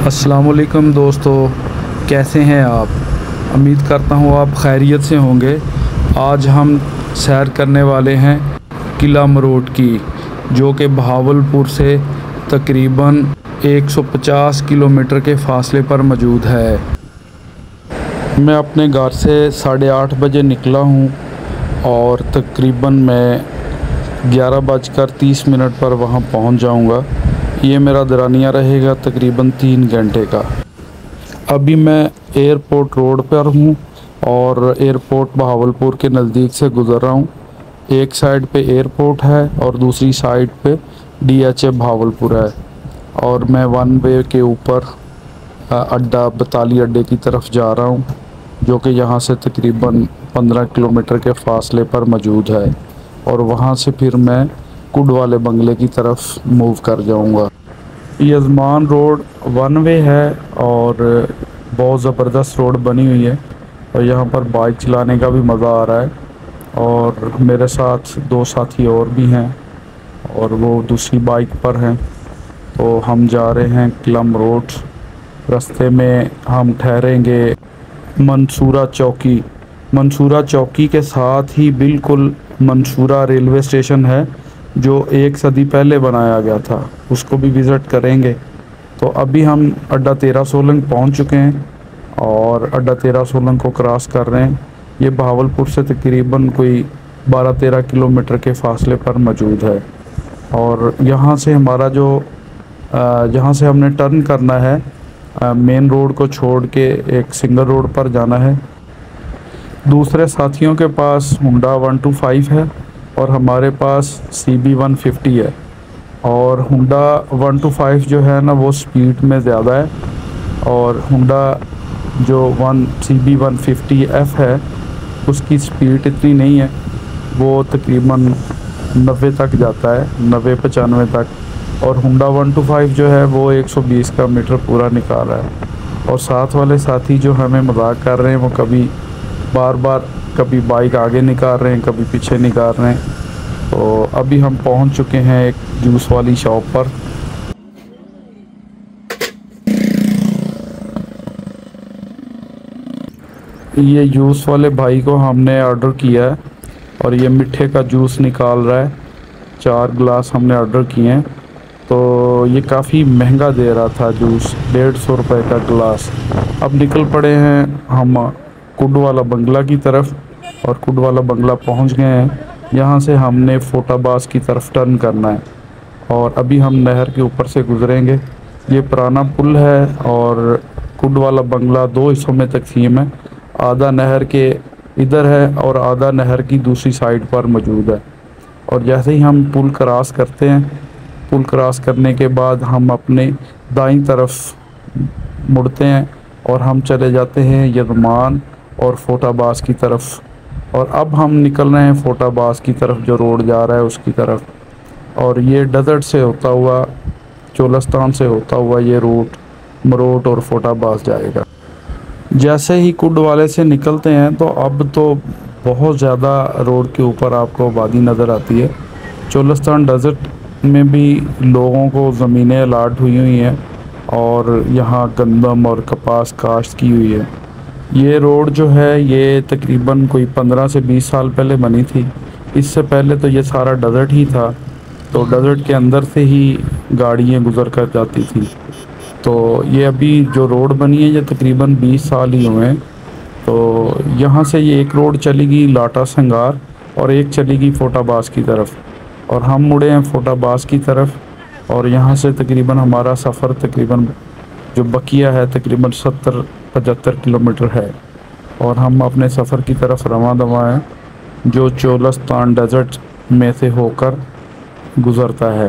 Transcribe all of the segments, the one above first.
अस्सलामुअलैकुम दोस्तों, कैसे हैं आप। उम्मीद करता हूँ आप खैरियत से होंगे। आज हम सैर करने वाले हैं किला मरोट की, जो कि बहावलपुर से तकरीबन 150 किलोमीटर के फासले पर मौजूद है। मैं अपने घर से 8:30 बजे निकला हूँ और तकरीबन मैं 11:30 पर वहाँ पहुँच जाऊँगा। ये मेरा दरानिया रहेगा तकरीबन 3 घंटे का। अभी मैं एयरपोर्ट रोड पर हूँ और एयरपोर्ट बहावलपुर के नज़दीक से गुज़र रहा हूँ। एक साइड पे एयरपोर्ट है और दूसरी साइड पे DHA बहावलपुर है और मैं वन वे के ऊपर अड्डा बताली अड्डे की तरफ जा रहा हूँ, जो कि यहाँ से तकरीबन 15 किलोमीटर के फासले पर मौजूद है और वहाँ से फिर मैं कुड वाले बंगले की तरफ मूव कर जाऊँगा। यजमान रोड वन वे है और बहुत ज़बरदस्त रोड बनी हुई है और यहाँ पर बाइक चलाने का भी मज़ा आ रहा है। और मेरे साथ 2 साथी और भी हैं और वो दूसरी बाइक पर हैं। तो हम जा रहे हैं किला मरोट। रास्ते में हम ठहरेंगे मंसूरा चौकी। मंसूरा चौकी के साथ ही बिल्कुल मंसूरा रेलवे स्टेशन है, जो 1 सदी पहले बनाया गया था, उसको भी विज़िट करेंगे। तो अभी हम अड्डा 13 सोलंग पहुंच चुके हैं और अड्डा 13 सोलंग को क्रॉस कर रहे हैं। ये बहावलपुर से तकरीबन कोई 12-13 किलोमीटर के फासले पर मौजूद है। और यहाँ से हमारा जो जहाँ से हमने टर्न करना है, मेन रोड को छोड़ के एक सिंगल रोड पर जाना है। दूसरे साथियों के पास हुंडा 125 है और हमारे पास CB 150 है। और हुंडा 125 जो है ना, वो स्पीड में ज़्यादा है और हुंडा जो CB 150F है उसकी स्पीड इतनी नहीं है, वो तकरीबन 90 तक जाता है, 90-95 तक। और हुंडा 125 जो है वो 120 का मीटर पूरा निकाल रहा है। और साथ वाले साथी जो हमें मजाक कर रहे हैं, वो कभी बाइक आगे निकाल रहे हैं, कभी पीछे निकाल रहे हैं। तो अभी हम पहुंच चुके हैं एक जूस वाली शॉप पर। ये जूस वाले भाई को हमने ऑर्डर किया है और ये मिठे का जूस निकाल रहा है। 4 गिलास हमने ऑर्डर किए हैं। तो ये काफ़ी महंगा दे रहा था जूस, 150 रुपये का गिलास। अब निकल पड़े हैं हम कुड वाला बंगला की तरफ और कुड वाला बंगला पहुंच गए हैं। यहाँ से हमने फोटाबाज की तरफ टर्न करना है और अभी हम नहर के ऊपर से गुजरेंगे। ये पुराना पुल है और कुड वाला बंगला 2 हिस्सों में तकसीम है। आधा नहर के इधर है और आधा नहर की दूसरी साइड पर मौजूद है। और जैसे ही हम पुल क्रॉस करते हैं, पुल क्रॉस करने के बाद हम अपने दाईं तरफ मुड़ते हैं और हम चले जाते हैं यजमान और फोटाबाज की तरफ। और अब हम निकल रहे हैं फोटाबाज की तरफ, जो रोड जा रहा है उसकी तरफ। और ये डेजर्ट से होता हुआ, चोलस्तान से होता हुआ ये रूट मरोट और फोटाबाज जाएगा। जैसे ही कुड वाले से निकलते हैं तो अब तो बहुत ज़्यादा रोड के ऊपर आपको आबादी नज़र आती है। चोलस्तान डेजर्ट में भी लोगों को ज़मीनें अलाट हुई हैं और यहाँ गंदम और कपास काश्त की हुई है। ये रोड जो है ये तकरीबन कोई 15 से 20 साल पहले बनी थी। इससे पहले तो ये सारा डेजर्ट ही था, तो डेजर्ट के अंदर से ही गाड़ियाँ गुज़र कर जाती थी। तो ये अभी जो रोड बनी है ये तकरीबन 20 साल ही हुए हैं। तो यहाँ से ये एक रोड चलेगी लाटा संगार और एक चलेगी फोटाबाज की तरफ, और हम मुड़े हैं फोटाबाज की तरफ। और यहाँ से तकरीबन हमारा सफ़र तकरीबन जो बकिया है तकरीबन 70-75 किलोमीटर है और हम अपने सफ़र की तरफ रवां दवा हैं, जो चोलस्तान डेजर्ट में से होकर गुज़रता है।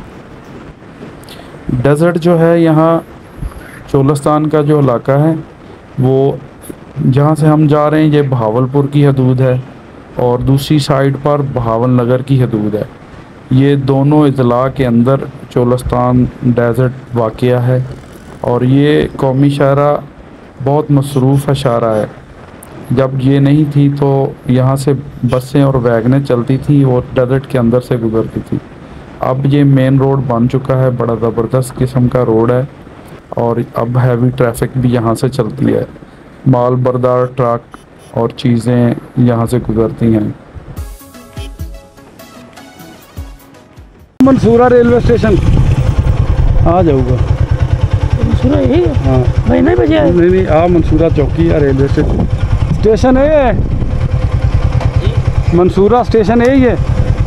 डेजर्ट जो है यहाँ चोलस्तान का जो इलाका है, वो जहाँ से हम जा रहे हैं ये बहावलपुर की हदूद है और दूसरी साइड पर बहावल नगर की हदूद है। ये दोनों अजला के अंदर चोलस्तान डेजर्ट वाक़या है और ये कौमी शाहरा बहुत मसरूफ़ शाहरा है। जब ये नहीं थी तो यहाँ से बसें और वैगनें चलती थी और डेजर्ट के अंदर से गुज़रती थी। अब ये मेन रोड बन चुका है, बड़ा ज़बरदस्त किस्म का रोड है और अब हैवी ट्रैफिक भी यहाँ से चलती है। माल बरदार ट्रक और चीज़ें यहाँ से गुजरती हैं। मंसूरा रेलवे स्टेशन आ जाऊगा। मंसूरा यही है? हाँ भाई नहीं बजे आए? नहीं आ मंसूरा चौकी है रेलवे स्टेशन है। मंसूरा स्टेशन यही है।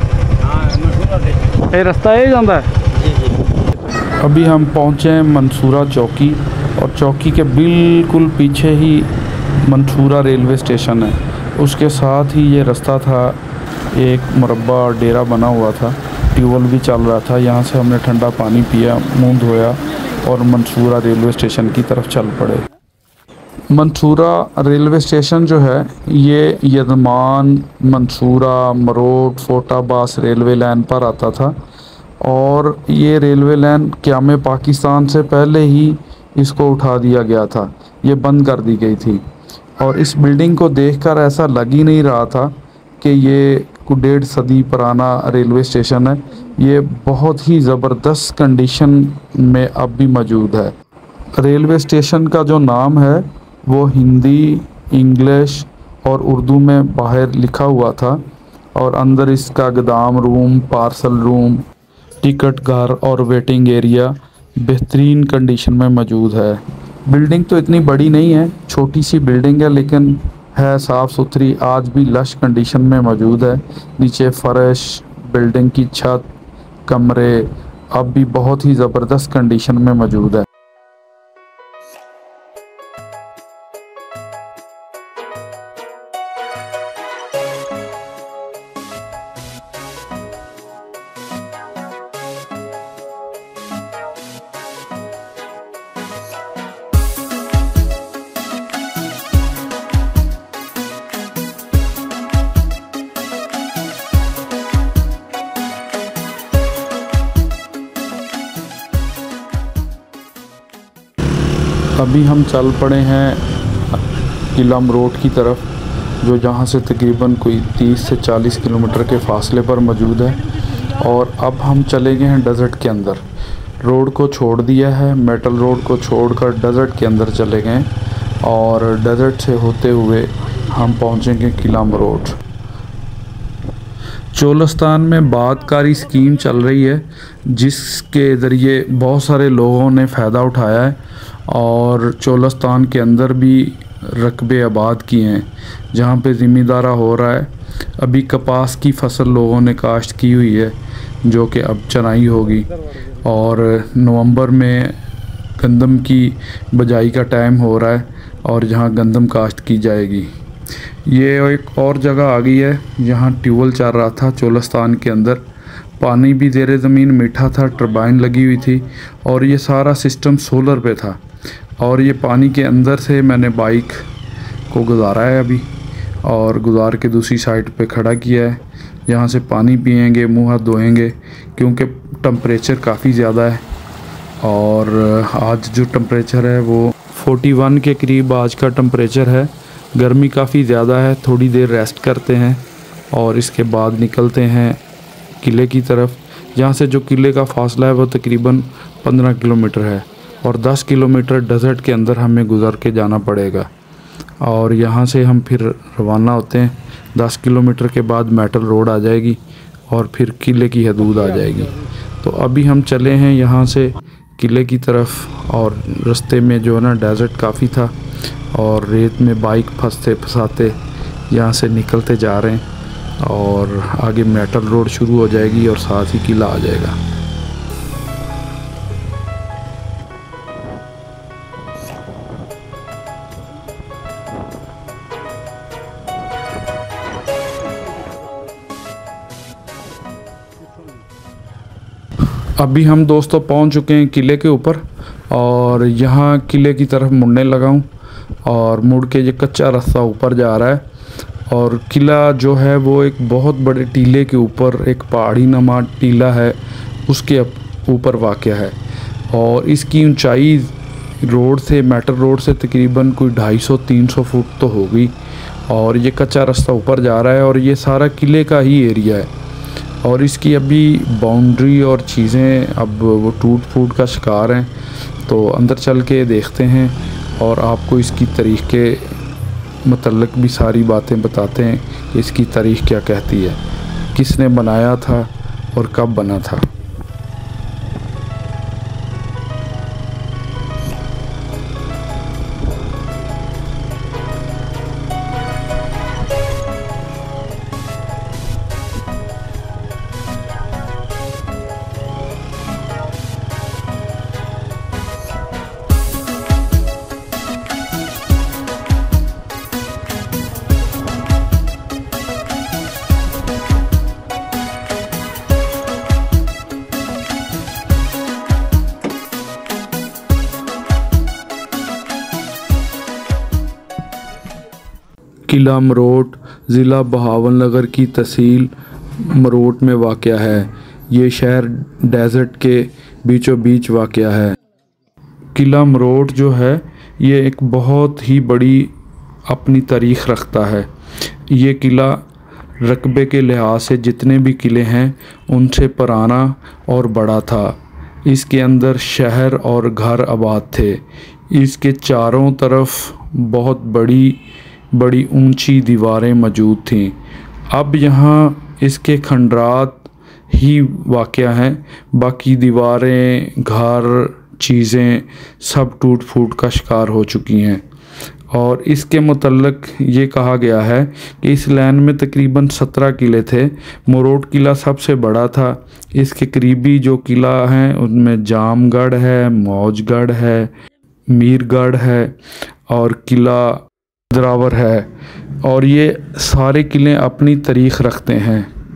ये रास्ता यही जाता है। अभी हम पहुँचे हैं मंसूरा चौकी और चौकी के बिल्कुल पीछे ही मंसूरा रेलवे स्टेशन है। उसके साथ ही ये रास्ता था, एक मुरब्बा और डेरा बना हुआ था, ट्यूबवेल भी चल रहा था। यहाँ से हमने ठंडा पानी पिया, मुंह धोया और मंसूरा रेलवे स्टेशन की तरफ चल पड़े। मंसूरा रेलवे स्टेशन जो है ये यजमान, मंसूरा, मरोट, फोटाबास रेलवे लाइन पर आता था और ये रेलवे लाइन क़याम पाकिस्तान से पहले ही इसको उठा दिया गया था, ये बंद कर दी गई थी। और इस बिल्डिंग को देखकर ऐसा लग ही नहीं रहा था कि ये 1.5 सदी पुराना रेलवे स्टेशन है। ये बहुत ही ज़बरदस्त कंडीशन में अब भी मौजूद है। रेलवे स्टेशन का जो नाम है वो हिंदी, इंग्लिश और उर्दू में बाहर लिखा हुआ था और अंदर इसका गोदाम रूम, पार्सल रूम, टिकट घर और वेटिंग एरिया बेहतरीन कंडीशन में मौजूद है। बिल्डिंग तो इतनी बड़ी नहीं है, छोटी सी बिल्डिंग है, लेकिन है साफ़ सुथरी, आज भी लश कंडीशन में मौजूद है। नीचे फर्श, बिल्डिंग की छत, कमरे अब भी बहुत ही ज़बरदस्त कंडीशन में मौजूद है। अभी हम चल पड़े हैं किला मरोट की तरफ, जो जहाँ से तकरीबन कोई 30 से 40 किलोमीटर के फासले पर मौजूद है। और अब हम चले गए हैं डेज़र्ट के अंदर। रोड को छोड़ दिया है, मेटल रोड को छोड़कर डेज़र्ट के अंदर चले गए और डेज़र्ट से होते हुए हम पहुँचेंगे किला मरोट। चोलिस्तान में बादकारी स्कीम चल रही है जिसके ज़रिए बहुत सारे लोगों ने फ़ायदा उठाया है और चोलिस्तान के अंदर भी रकबे आबाद किए हैं जहाँ पे ज़मींदारा हो रहा है। अभी कपास की फसल लोगों ने काश्त की हुई है जो कि अब चनाई होगी और नवंबर में गंदम की बजाई का टाइम हो रहा है और जहाँ गंदम काश्त की जाएगी। ये एक और जगह आ गई है जहाँ ट्यूबवेल चल रहा था चोलिस्तान के अंदर, पानी भी ज़ेरे ज़मीन मीठा था, टरबाइन लगी हुई थी और ये सारा सिस्टम सोलर पे था। और ये पानी के अंदर से मैंने बाइक को गुजारा है अभी और गुजार के दूसरी साइड पे खड़ा किया है, यहाँ से पानी पिएंगे, मुँह हाथ धोएंगे क्योंकि टम्परेचर काफ़ी ज़्यादा है। और आज जो टम्परेचर है वो 41 के करीब आज का टम्परेचर है। गर्मी काफ़ी ज़्यादा है। थोड़ी देर रेस्ट करते हैं और इसके बाद निकलते हैं किले की तरफ, जहाँ से जो किले का फासला है वो तकरीबन 15 किलोमीटर है और 10 किलोमीटर डेज़र्ट के अंदर हमें गुज़र के जाना पड़ेगा। और यहाँ से हम फिर रवाना होते हैं। 10 किलोमीटर के बाद मेटल रोड आ जाएगी और फिर किले की हदूद आ जाएगी। तो अभी हम चले हैं यहाँ से किले की तरफ और रास्ते में जो है ना डेज़र्ट काफ़ी था और रेत में बाइक फंसते फंसाते यहाँ से निकलते जा रहे हैं और आगे मेटल रोड शुरू हो जाएगी और साथ ही किला आ जाएगा। अभी हम दोस्तों पहुंच चुके हैं किले के ऊपर और यहाँ किले की तरफ मुड़ने लगा हूँ और मुड़ के ये कच्चा रास्ता ऊपर जा रहा है। और किला जो है वो एक बहुत बड़े टीले के ऊपर, एक पहाड़ी नुमा टीला है, उसके ऊपर वाक़या है और इसकी ऊंचाई रोड से, मेटल रोड से तकरीबन कोई 250-300 फुट तो होगी। और ये कच्चा रास्ता ऊपर जा रहा है और ये सारा किले का ही एरिया है और इसकी अभी बाउंड्री और चीज़ें अब वो टूट फूट का शिकार हैं। तो अंदर चल के देखते हैं और आपको इसकी तारीख़ के मतलब भी सारी बातें बताते हैं कि इसकी तारीख़ क्या कहती है, किसने बनाया था और कब बना था। किला मरोट ज़िला बहावलनगर की तहसील मरोट में वाक़या है। ये शहर डेज़र्ट के बीचों बीच वाक़या है। किला मरोट जो है ये एक बहुत ही बड़ी अपनी तारीख़ रखता है। ये किला रकबे के लिहाज से जितने भी किले हैं उनसे पुराना और बड़ा था। इसके अंदर शहर और घर आबाद थे। इसके चारों तरफ बहुत बड़ी बड़ी ऊंची दीवारें मौजूद थीं। अब यहाँ इसके खंडरात ही वाक़या हैं, बाकी दीवारें, घर, चीज़ें सब टूट फूट का शिकार हो चुकी हैं। और इसके मुतल्लक ये कहा गया है कि इस लैन में तकरीबन 17 किले थे। मरोट किला सबसे बड़ा था। इसके करीबी जो किला हैं उनमें जामगढ़ है, मौजगढ़ है, मीरगढ़ है और किला दरावर है। और ये सारे किले अपनी तारीख़ रखते हैं।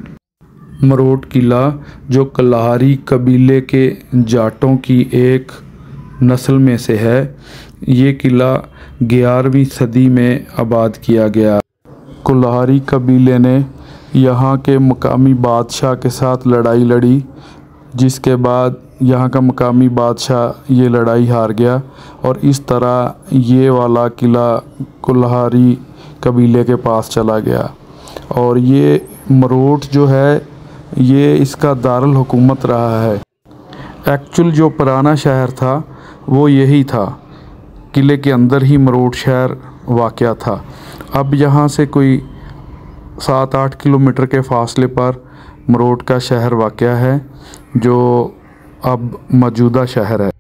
मरोट किला जो कल्हारी कबीले के जाटों की एक नस्ल में से है, ये किला 11वीं सदी में आबाद किया गया। कल्हारी कबीले ने यहाँ के मकामी बादशाह के साथ लड़ाई लड़ी, जिसके बाद यहाँ का मकामी बादशाह ये लड़ाई हार गया और इस तरह ये वाला किला कल्हारी कबीले के पास चला गया। और ये मरोट जो है ये इसका दारुल हुकूमत रहा है। एक्चुअल जो पुराना शहर था वो यही था। किले के अंदर ही मरोट शहर वाक़या था। अब यहाँ से कोई 7-8 किलोमीटर के फासले पर मरोट का शहर वाक़या है, जो अब मौजूदा शहर है।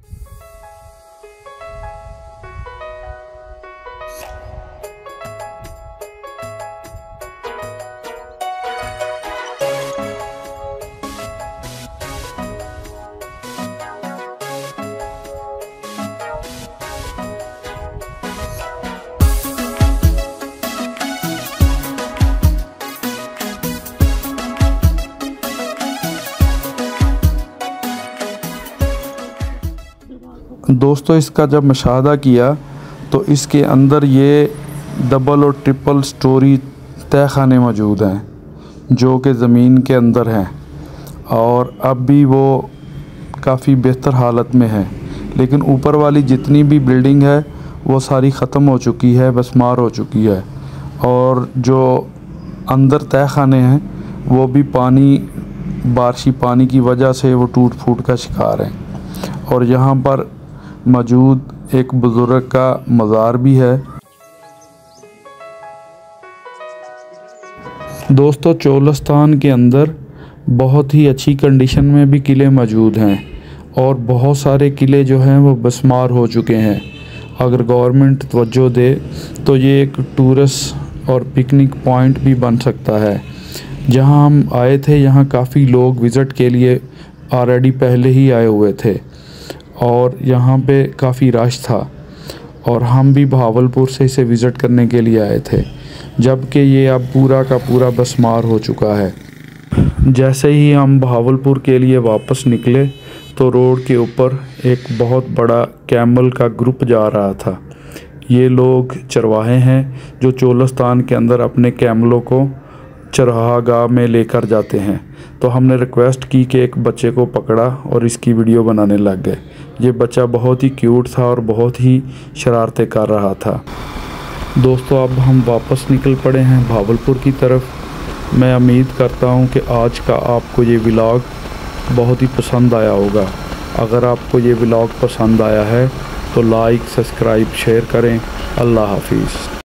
दोस्तों, इसका जब मुशाहदा किया तो इसके अंदर ये डबल और ट्रिपल स्टोरी तहखाने मौजूद हैं जो कि ज़मीन के अंदर हैं और अब भी वो काफ़ी बेहतर हालत में है। लेकिन ऊपर वाली जितनी भी बिल्डिंग है वो सारी ख़त्म हो चुकी है, बसमार हो चुकी है। और जो अंदर तहखाने हैं वो भी बारिशी पानी की वजह से वो टूट फूट का शिकार हैं। और यहाँ पर मौजूद एक बुज़ुर्ग का मज़ार भी है। दोस्तों, चोलस्तान के अंदर बहुत ही अच्छी कंडीशन में भी किले मौजूद हैं और बहुत सारे किले जो हैं वो बसमार हो चुके हैं। अगर गवर्नमेंट तवज्जो दे तो ये एक टूरिस्ट और पिकनिक पॉइंट भी बन सकता है। जहां हम आए थे यहाँ काफ़ी लोग विज़िट के लिए ऑलरेडी पहले ही आए हुए थे और यहाँ पे काफ़ी रश था और हम भी बहावलपुर से इसे विज़िट करने के लिए आए थे, जबकि ये अब पूरा का पूरा बसमार हो चुका है। जैसे ही हम बहावलपुर के लिए वापस निकले तो रोड के ऊपर एक बहुत बड़ा कैमल का ग्रुप जा रहा था। ये लोग चरवाहे हैं जो चोलस्तान के अंदर अपने कैमलों को चरवाहगाह में लेकर जाते हैं। तो हमने रिक्वेस्ट की कि एक बच्चे को पकड़ा और इसकी वीडियो बनाने लग गए। ये बच्चा बहुत ही क्यूट था और बहुत ही शरारतें कर रहा था। दोस्तों, अब हम वापस निकल पड़े हैं बहावलपुर की तरफ। मैं उम्मीद करता हूं कि आज का आपको ये व्लॉग बहुत ही पसंद आया होगा। अगर आपको ये व्लॉग पसंद आया है तो लाइक, सब्सक्राइब, शेयर करें। अल्लाह हाफिज़।